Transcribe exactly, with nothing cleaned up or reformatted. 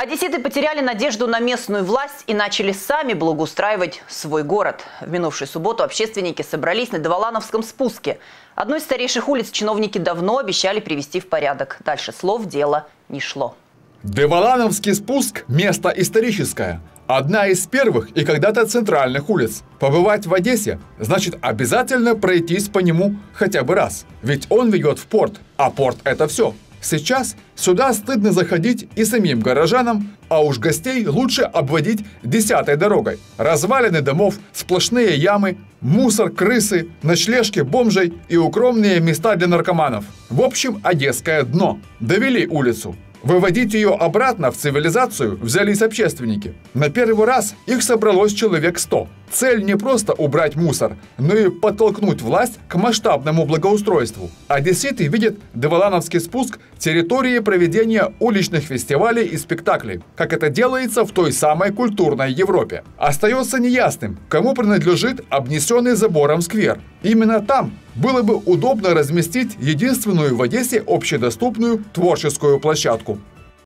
Одесситы потеряли надежду на местную власть и начали сами благоустраивать свой город. В минувшую субботу общественники собрались на Деволановском спуске. Одну из старейших улиц чиновники давно обещали привести в порядок. Дальше слов дело не шло. Деволановский спуск – место историческое. Одна из первых и когда-то центральных улиц. Побывать в Одессе – значит обязательно пройтись по нему хотя бы раз. Ведь он ведет в порт, а порт – это все. Сейчас сюда стыдно заходить и самим горожанам, а уж гостей лучше обводить десятой дорогой. Развалины домов, сплошные ямы, мусор, крысы, ночлежки бомжей и укромные места для наркоманов. В общем, одесское дно. Довели улицу. Выводить ее обратно в цивилизацию взялись общественники. На первый раз их собралось человек сто. Цель не просто убрать мусор, но и подтолкнуть власть к масштабному благоустройству. Одесситы видят Деволановский спуск территорией проведения уличных фестивалей и спектаклей, как это делается в той самой культурной Европе. Остается неясным, кому принадлежит обнесенный забором сквер. Именно там было бы удобно разместить единственную в Одессе общедоступную творческую площадку.